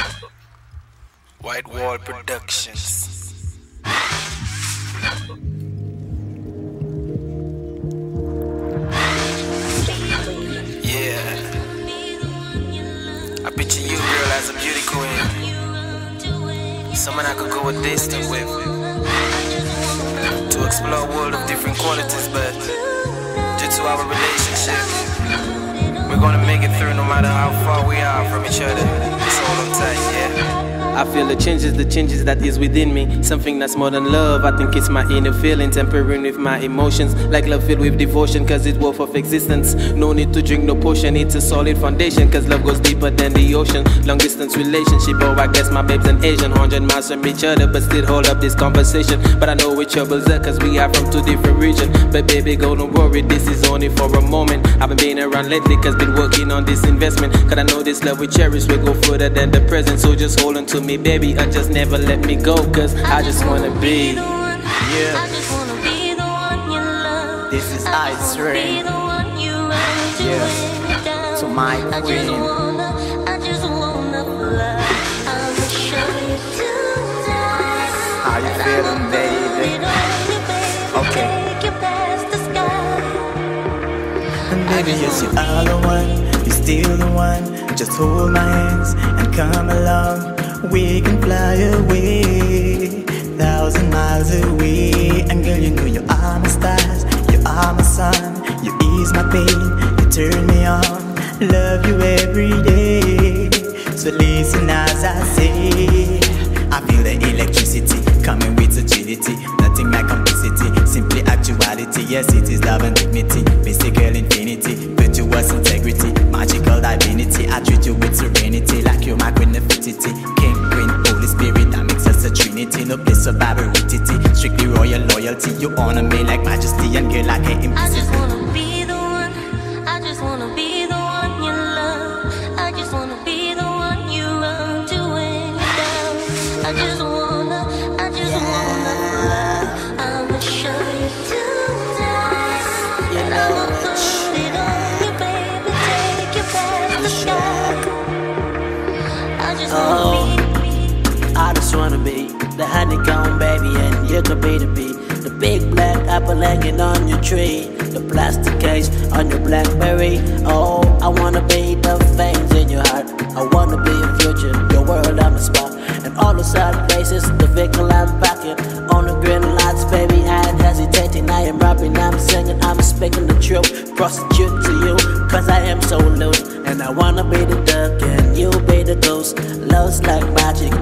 White Wall Productions. Yeah, I picture you, girl, as a beauty queen, someone I could go a distance with, to explore a world of different qualities, but due to our relationship, we're gonna make it through no matter how far we are from each other. It's all on tight, yeah. I feel the changes that is within me. Something that's more than love. I think it's my inner feeling, tempering with my emotions. Like love filled with devotion, cause it's worth of existence. No need to drink no potion, it's a solid foundation. Cause love goes deeper than the ocean. Long distance relationship, oh I guess my babe's an Asian. 100 miles from each other, but still hold up this conversation. But I know it troubles her, cause we are from two different regions. But baby girl, don't worry, this is only for a moment. I haven't been around lately, cause been working on this investment. Cause I know this love we cherish will go further than the present. So just hold on to me, baby, and just never let me go, cause I just wanna be the one. Yeah. I just wanna be the one you love. This is Ice Rain. Yeah. To my queen. I just wanna fly. I'ma show you tonight. How you feeling, baby? Okay. Take you past the sky. And baby, yes, you are the one. You're still the one. Just hold my hands and come along. We can fly away, 1,000 miles away. And girl, you know you are my stars, you are my sun. You ease my pain, you turn me on. Love you every day. So listen as I say, I feel the electricity coming with agility. Nothing like complicity, simply actuality. Yes, it is love and dignity, mystical infinity, virtuous integrity, magical divinity. I treat you with serenity, like you're my queen of fitity. King, queen, Holy Spirit, that makes us a trinity. No place of barbarity, strictly royal loyalty. You honor me like majesty, and girl, I can't I impress just wanna be the one. I just wanna be the one you love. I just wanna be the one you run to when you're down. I just wanna fly. I'ma show you tonight. And I'ma put it on you, baby. Take you past the sky. I just wanna be. I just wanna be the honeycomb baby, and you could be the bee. The big black apple hanging on your tree, the plastic case on your BlackBerry. Oh, I wanna be the veins in your heart. I wanna be your future, your world I'm a spot. And all the sad places, the vehicle I'm packing. On the green lights, baby, I ain't hesitating. I am rapping, I'm singing, I'm speaking the truth. Prostitute to you, cause I am so loose. And I wanna be the duck and you be the ghost. Love's like magic,